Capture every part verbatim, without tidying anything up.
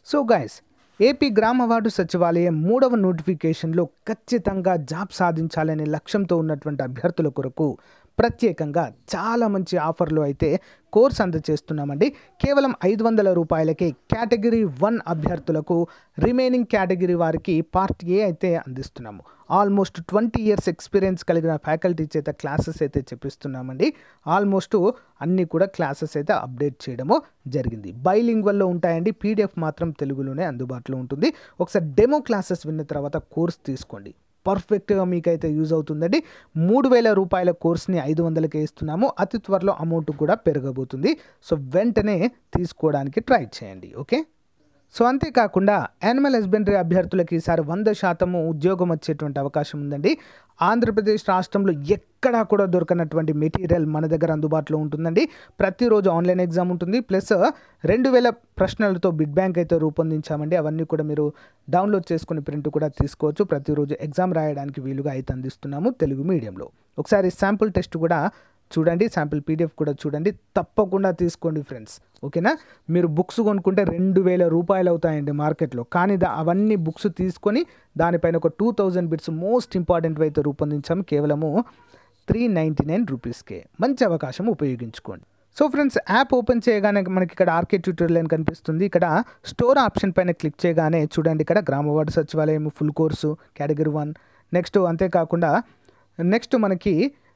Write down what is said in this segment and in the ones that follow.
So guys, AP గ్రామ వార్డు సచివాలయం మూడవ నోటిఫికేషన్లో ఖచ్చితంగా జాబ్ సాధించాలనే లక్ష్యంతో ఉన్నటువంటి అభ్యర్థుల కొరకు ప్రత్యేకంగా చాలా మంచి ఆఫర్లు అయితే కోర్స్ అందజేస్తున్నామండి. కేవలం ఐదు వందల రూపాయలకే కేటగిరీ వన్ అభ్యర్థులకు, రిమైనింగ్ కేటగిరీ వారికి పార్ట్ ఏ అయితే అందిస్తున్నాము. ఆల్మోస్ట్ ట్వంటీ ఇయర్స్ ఎక్స్పీరియన్స్ కలిగిన ఫ్యాకల్టీ చేత క్లాసెస్ అయితే చెప్పిస్తున్నామండి. ఆల్మోస్ట్ అన్నీ కూడా క్లాసెస్ అయితే అప్డేట్ చేయడము జరిగింది. బైలింగ్వల్లో ఉంటాయండి. పీడిఎఫ్ మాత్రం తెలుగులోనే అందుబాటులో ఉంటుంది. ఒకసారి డెమో క్లాసెస్ విన్న తర్వాత కోర్స్ తీసుకోండి. పర్ఫెక్ట్గా మీకైతే యూజ్ అవుతుందండి. మూడు వేల రూపాయల కోర్స్ని ఐదు వందలకే ఇస్తున్నాము. అతి త్వరలో అమౌంట్ కూడా పెరగబోతుంది. సో వెంటనే తీసుకోవడానికి ట్రై చేయండి. ఓకే. సో అంతేకాకుండా యానిమల్ హస్బెండరీ అభ్యర్థులకి ఈసారి వంద శాతము ఉద్యోగం వచ్చేటువంటి అవకాశం ఉందండి. ఆంధ్రప్రదేశ్ రాష్ట్రంలో ఎక్కడా కూడా దొరకనటువంటి మెటీరియల్ మన దగ్గర అందుబాటులో ఉంటుందండి. ప్రతిరోజు ఆన్లైన్ ఎగ్జామ్ ఉంటుంది. ప్లస్ రెండు వేల ప్రశ్నలతో బిడ్ బ్యాంక్ అయితే రూపొందించామండి. అవన్నీ కూడా మీరు డౌన్లోడ్ చేసుకుని ప్రింట్ కూడా తీసుకోవచ్చు. ప్రతిరోజు ఎగ్జామ్ రాయడానికి వీలుగా అయితే అందిస్తున్నాము తెలుగు మీడియంలో. ఒకసారి శాంపుల్ టెస్ట్ కూడా చూడండి, శాంపిల్ పీడిఎఫ్ కూడా చూడండి. తప్పకుండా తీసుకోండి ఫ్రెండ్స్. ఓకేనా. మీరు బుక్స్ కొనుక్కుంటే రెండు వేల రూపాయలు అవుతాయండి మార్కెట్లో. కానీ దా అవన్నీ బుక్స్ తీసుకొని దానిపైన ఒక two thousand bits most important అయితే రూపొందించాము. కేవలము త్రీ నైంటీ నైన్ రూపీస్కే. మంచి అవకాశం, ఉపయోగించుకోండి. సో ఫ్రెండ్స్, యాప్ ఓపెన్ చేయగానే మనకి ఇక్కడ ఆర్కే ట్యూటోరియల్ అని కనిపిస్తుంది. ఇక్కడ స్టోర్ ఆప్షన్ పైన క్లిక్ చేయగానే చూడండి, ఇక్కడ గ్రామ వార్డు సచివాలయం full course category one. Next అంతేకాకుండా నెక్స్ట్ మనకి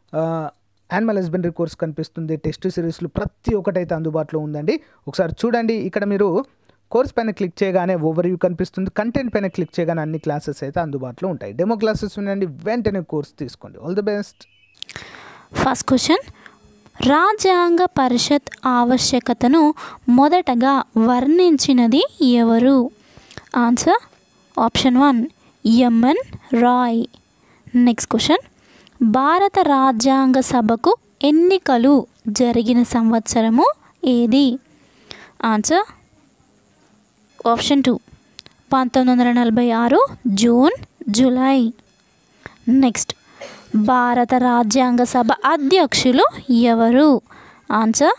యానిమల్ హస్బెండరీ కోర్స్ కనిపిస్తుంది. టెస్ట్ సిరీస్లు ప్రతి ఒక్కటైతే అందుబాటులో ఉందండి. ఒకసారి చూడండి. ఇక్కడ మీరు కోర్స్ పైన క్లిక్ చేయగానే ఓవర్ వ్యూ కనిపిస్తుంది. కంటెంట్ పైన క్లిక్ చేయగానే అన్ని క్లాసెస్ అయితే అందుబాటులో ఉంటాయి. డెమో క్లాసెస్ ఉండండి, వెంటనే కోర్స్ తీసుకోండి. All the best. First question, రాజ్యాంగ పరిషత్ ఆవశ్యకతను మొదటగా వర్ణించినది ఎవరు? Answer option one M N Roy. Next question, భారత రాజ్యాంగ సభకు ఎన్నికలు జరిగిన సంవత్సరము ఏది? ఆన్సర్ ఆప్షన్ టూ పంతొమ్మిది వందల నలభై ఆరు జూన్ జూలై. నెక్స్ట్, భారత రాజ్యాంగ సభ అధ్యక్షులు ఎవరు? Answer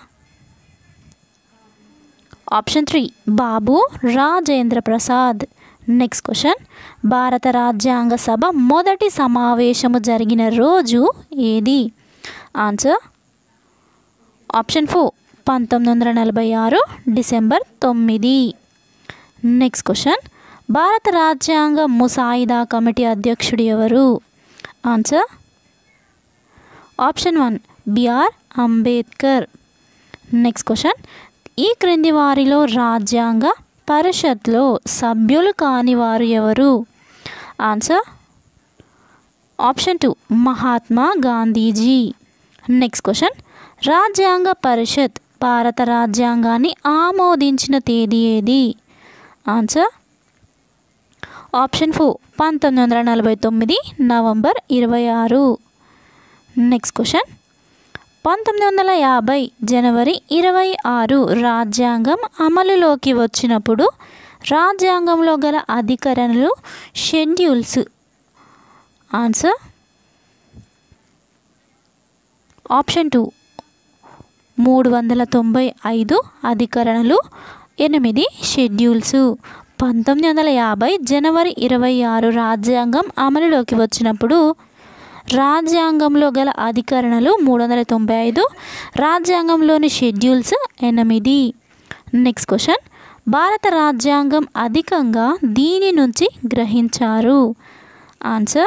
option three Babu Rajendra Prasad. Next question, భారత రాజ్యాంగ సభ మొదటి సమావేశము జరిగిన రోజు ఏది? ఆన్సర్ ఆప్షన్ ఫోర్ పంతొమ్మిది వందల నలభై ఆరు డిసెంబర్ తొమ్మిది. నెక్స్ట్ క్వశ్చన్, భారత రాజ్యాంగ ముసాయిదా కమిటీ అధ్యక్షుడు ఎవరు? Answer option one B R Ambedkar. Next question, ఈ క్రింది వారిలో రాజ్యాంగ పరిషత్లో సభ్యులు కాని వారు ఎవరు? Answer option two Mahatma Gandhiji. Next question, రాజ్యాంగ పరిషత్ భారత రాజ్యాంగాన్ని ఆమోదించిన తేదీ ఏది? ఆన్సర్ ఆప్షన్ ఫోర్ పంతొమ్మిది వందల నలభై తొమ్మిది నవంబర్ ఇరవై ఆరు. నెక్స్ట్ క్వశ్చన్, పంతొమ్మిది వందల యాభై జనవరి ఇరవై ఆరు రాజ్యాంగం అమలులోకి వచ్చినప్పుడు రాజ్యాంగంలో గల అధికరణలు షెడ్యూల్స్. ఆన్సర్ ఆప్షన్ టూ మూడు వందల తొంభై ఐదు అధికరణలు, ఎనిమిది షెడ్యూల్స్. పంతొమ్మిది వందల యాభై జనవరి ఇరవై ఆరు రాజ్యాంగం అమలులోకి వచ్చినప్పుడు రాజ్యాంగంలో గల అధికరణలు మూడు వందల తొంభై ఐదు, రాజ్యాంగంలోని షెడ్యూల్స్ ఎనిమిది. నెక్స్ట్ క్వశ్చన్, భారత రాజ్యాంగం అధికంగా దీని నుంచి గ్రహించారు? ఆన్సర్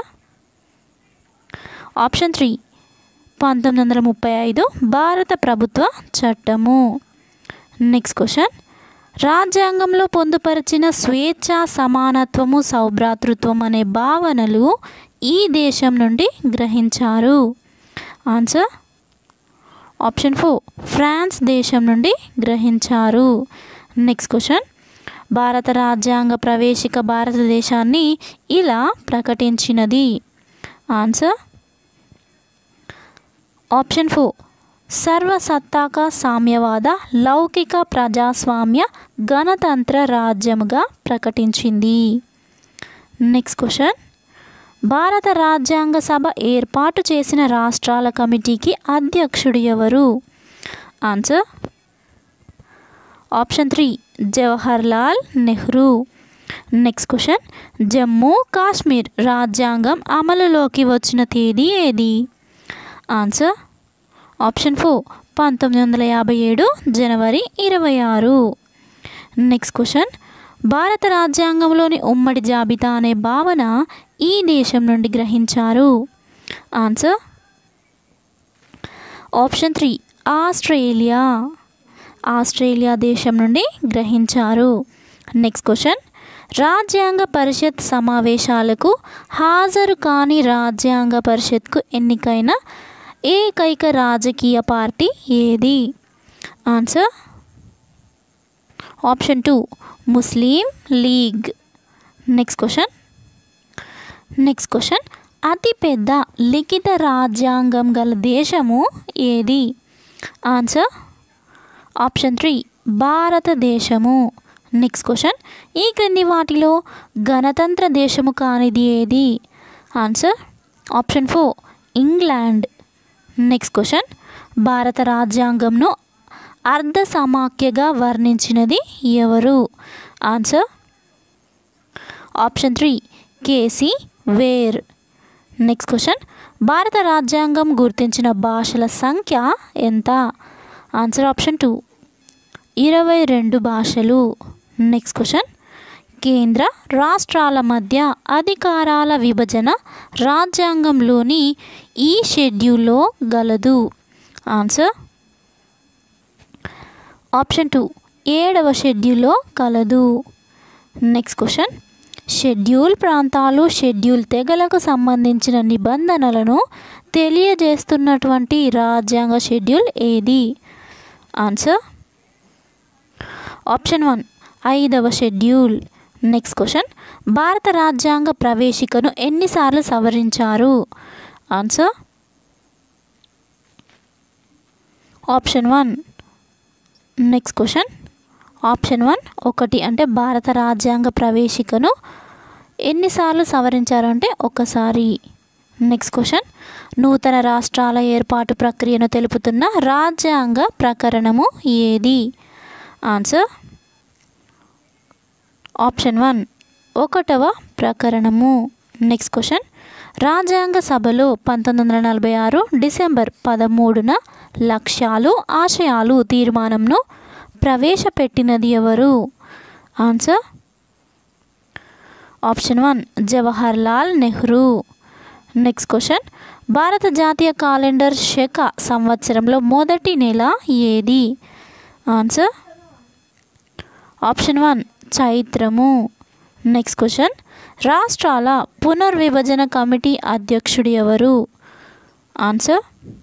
ఆప్షన్ త్రీ పంతొమ్మిది వందల ముప్పై ఐదు భారత ప్రభుత్వ చట్టము. నెక్స్ట్ క్వశ్చన్, రాజ్యాంగంలో పొందుపరిచిన స్వేచ్ఛ, సమానత్వము, సౌభ్రాతృత్వం అనే భావనలు ఈ దేశం నుండి గ్రహించారు? ఆన్సర్ ఆప్షన్ ఫోర్ ఫ్రాన్స్ దేశం నుండి గ్రహించారు. నెక్స్ట్ క్వశ్చన్, భారత రాజ్యాంగ ప్రవేశిక భారతదేశాన్ని ఇలా ప్రకటించినది? ఆన్సర్ ఆప్షన్ ఫోర్ సర్వసత్తాక సామ్యవాద లౌకిక ప్రజాస్వామ్య గణతంత్ర రాజ్యముగా ప్రకటించింది. నెక్స్ట్ క్వశ్చన్, భారత రాజ్యాంగ సభ ఏర్పాటు చేసిన రాష్ట్రాల కమిటీకి అధ్యక్షుడు ఎవరు? Answer option three Jawaharlal Nehru. Next question, Jammu Kashmir రాజ్యాంగం అమలులోకి వచ్చిన తేదీ ఏది? ఆన్సర్ ఆప్షన్ ఫోర్ పంతొమ్మిది వందల యాభై ఏడు జనవరి ఇరవై ఆరు. నెక్స్ట్ క్వశ్చన్, భారత రాజ్యాంగంలోని ఉమ్మడి జాబితా అనే భావన ఈ దేశం నుండి గ్రహించారు? Answer option three Australia. Australia దేశం నుండి గ్రహించారు. నెక్స్ట్ క్వశ్చన్, రాజ్యాంగ పరిషత్ సమావేశాలకు హాజరు కాని రాజ్యాంగ పరిషత్కు ఎన్నికైన ఏకైక రాజకీయ పార్టీ ఏది? Answer option two Muslim League. Next question next question అతిపెద్ద లిఖిత రాజ్యాంగం గల దేశము ఏది? ఆన్సర్ ఆప్షన్ త్రీ భారతదేశము. నెక్స్ట్ క్వశ్చన్, ఈ క్రింది వాటిలో గణతంత్ర దేశము కానిది ఏది? Answer option four England. Next question, భారత రాజ్యాంగంను అర్ధ సమాఖ్యగా వర్ణించినది ఎవరు? Answer option three K C Wheare. Next question, భారత రాజ్యాంగం గుర్తించిన భాషల సంఖ్య ఎంత? ఆన్సర్ ఆప్షన్ టూ ఇరవై రెండు భాషలు. నెక్స్ట్ క్వశ్చన్, కేంద్ర రాష్ట్రాల మధ్య అధికారాల విభజన రాజ్యాంగంలోని ఈ షెడ్యూల్లో గలదు? ఆన్సర్ ఆప్షన్ టూ ఏడవ షెడ్యూల్లో కలదు. నెక్స్ట్ క్వశ్చన్, షెడ్యూల్ ప్రాంతాలు షెడ్యూల్ తెగలకు సంబంధించిన నిబంధనలను తెలియజేస్తున్నటువంటి రాజ్యాంగ షెడ్యూల్ ఏది? ఆన్సర్ ఆప్షన్ వన్ ఐదవ షెడ్యూల్. నెక్స్ట్ క్వశ్చన్, భారత రాజ్యాంగ ప్రవేశికను ఎన్నిసార్లు సవరించారు? Answer option one. Next question option one ఒకటి అంటే భారత రాజ్యాంగ ప్రవేశికను ఎన్నిసార్లు సవరించారు అంటే ఒకసారి. నెక్స్ట్ క్వశ్చన్, నూతన రాష్ట్రాల ఏర్పాటు ప్రక్రియను తెలుపుతున్న రాజ్యాంగ ప్రకరణము ఏది? ఆన్సర్ ఆప్షన్ వన్ ఒకటవ ప్రకరణము. నెక్స్ట్ క్వశ్చన్, రాజ్యాంగ సభలో పంతొమ్మిది వందల నలభై ఆరు డిసెంబర్ పదమూడున లక్ష్యాలు ఆశయాలు తీర్మానంను ప్రవేశపెట్టినది ఎవరు? Answer option one Jawaharlal Nehru. Next question, భారత జాతీయ క్యాలెండర్ శక సంవత్సరంలో మొదటి నెల ఏది? ఆన్సర్ ఆప్షన్ వన్ చైత్రము. నెక్స్ట్ క్వశ్చన్, రాష్ట్రాల పునర్విభజన కమిటీ అధ్యక్షుడు ఎవరు? Answer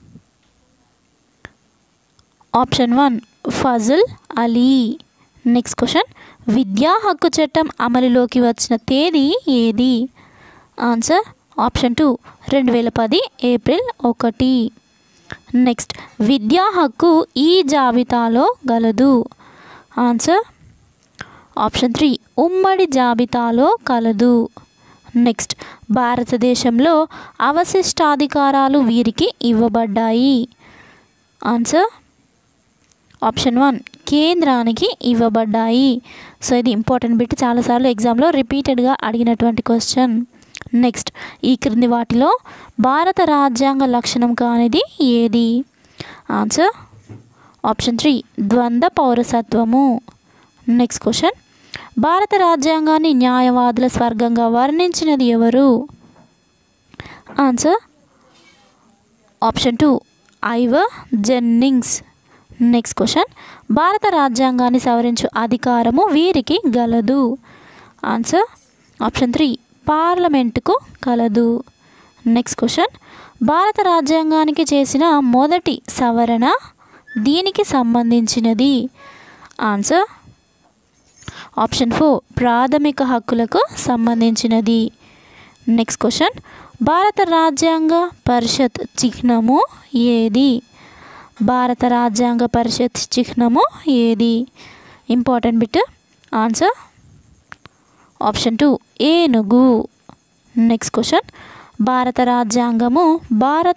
option one Fazal Ali. Next question, విద్యా హక్కు చట్టం అమలులోకి వచ్చిన తేదీ ఏది? ఆన్సర్ ఆప్షన్ టూ రెండు వేల పది ఏప్రిల్ ఒకటి. నెక్స్ట్, విద్యా హక్కు ఈ జాబితాలో గలదు? ఆన్సర్ ఆప్షన్ త్రీ ఉమ్మడి జాబితాలో కలదు. నెక్స్ట్, భారతదేశంలో అవశిష్టాధికారాలు వీరికి ఇవ్వబడ్డాయి? ఆన్సర్ ఆప్షన్ వన్ కేంద్రానికి ఇవ్వబడ్డాయి. సో ఇది ఇంపార్టెంట్ బిట్, చాలాసార్లు ఎగ్జామ్లో రిపీటెడ్గా అడిగినటువంటి క్వశ్చన్. నెక్స్ట్, ఈ క్రింది వాటిలో భారత రాజ్యాంగ లక్షణం కానిది ఏది? ఆన్సర్ ఆప్షన్ త్రీ ద్వంద్వ పౌరసత్వము. నెక్స్ట్ క్వశ్చన్, భారత రాజ్యాంగాన్ని న్యాయవాదుల స్వర్గంగా వర్ణించినది ఎవరు? Answer option two Ivor Jennings. Next question, భారత రాజ్యాంగాన్ని సవరించు అధికారము వీరికి గలదు? ఆన్సర్ ఆప్షన్ త్రీ పార్లమెంటుకు కలదు. నెక్స్ట్ క్వశ్చన్, భారత రాజ్యాంగానికి చేసిన మొదటి సవరణ దీనికి సంబంధించినది? ఆన్సర్ ఆప్షన్ ఫోర్ ప్రాథమిక హక్కులకు సంబంధించినది. నెక్స్ట్ క్వశ్చన్, భారత రాజ్యాంగ పరిషత్ చిహ్నము ఏది? భారత రాజ్యాంగ పరిషత్ చిహ్నము ఏది? Important bit. Answer option two ఏనుగు. నెక్స్ట్ క్వశ్చన్, భారత రాజ్యాంగము భారత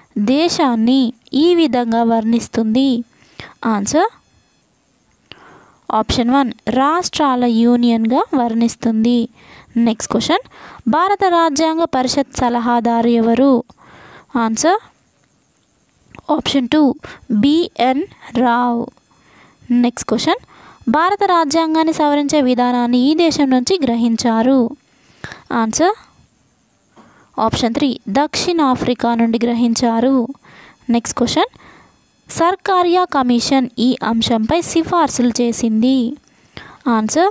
దేశాన్ని ఈ విధంగా వర్ణిస్తుంది? ఆన్సర్ ఆప్షన్ వన్ రాష్ట్రాల యూనియన్గా వర్ణిస్తుంది. నెక్స్ట్ క్వశ్చన్, భారత రాజ్యాంగ పరిషత్ సలహాదారు ఎవరు? Answer option two B N Rau. Next question, భారత రాజ్యాంగాన్ని సవరించే విధానాన్ని ఈ దేశం నుంచి గ్రహించారు? ఆన్సర్ ఆప్షన్ త్రీ దక్షిణాఫ్రికా నుండి గ్రహించారు. నెక్స్ట్ క్వశ్చన్, సర్కారియా కమిషన్ ఈ అంశంపై సిఫార్సులు చేసింది? ఆన్సర్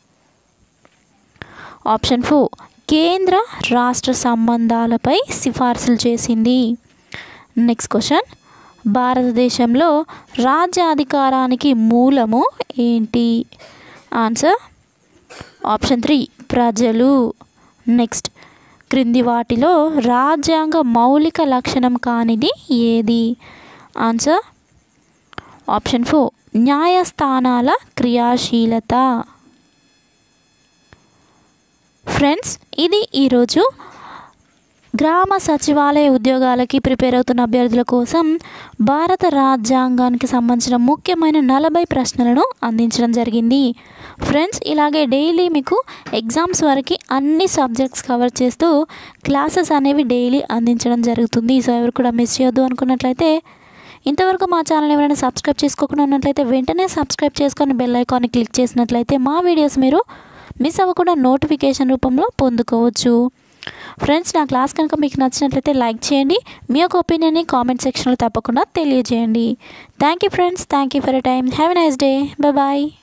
ఆప్షన్ ఫోర్ కేంద్ర రాష్ట్ర సంబంధాలపై సిఫార్సులు చేసింది. నెక్స్ట్ క్వశ్చన్, భారతదేశంలో రాజ్యాధికారానికి మూలము ఏంటి? ఆన్సర్ ఆప్షన్ త్రీ ప్రజలు. నెక్స్ట్, క్రింది వాటిలో రాజ్యాంగ మౌలిక లక్షణం కానిది ఏది? ఆన్సర్ ఆప్షన్ ఫోర్ న్యాయస్థానాల క్రియాశీలత. ఫ్రెండ్స్, ఇది ఈరోజు గ్రామ సచివాలయ ఉద్యోగాలకి ప్రిపేర్ అవుతున్న అభ్యర్థుల కోసం భారత రాజ్యాంగానికి సంబంధించిన ముఖ్యమైన నలభై ప్రశ్నలను అందించడం జరిగింది. ఫ్రెండ్స్, ఇలాగే డైలీ మీకు ఎగ్జామ్స్ వరకు అన్ని సబ్జెక్ట్స్ కవర్ చేస్తూ క్లాసెస్ అనేవి డైలీ అందించడం జరుగుతుంది. సో ఎవరు కూడా మిస్ చేయొద్దు అనుకున్నట్లయితే, ఇంతవరకు మా ఛానల్ ఎవరైనా సబ్స్క్రైబ్ చేసుకోకుండా ఉన్నట్లయితే వెంటనే సబ్స్క్రైబ్ చేసుకొని బెల్ ఐకాన్ని క్లిక్ చేసినట్లయితే మా వీడియోస్ మీరు మిస్ అవ్వకుండా నోటిఫికేషన్ రూపంలో పొందుకోవచ్చు. ఫ్రెండ్స్, నా క్లాస్ కనుక మీకు నచ్చినట్లయితే లైక్ చేయండి. మీ యొక్క ఒపీనియన్ని కామెంట్ సెక్షన్లో తప్పకుండా తెలియజేయండి. Thank you friends, thank you for your time. Have a nice day. Bye bye.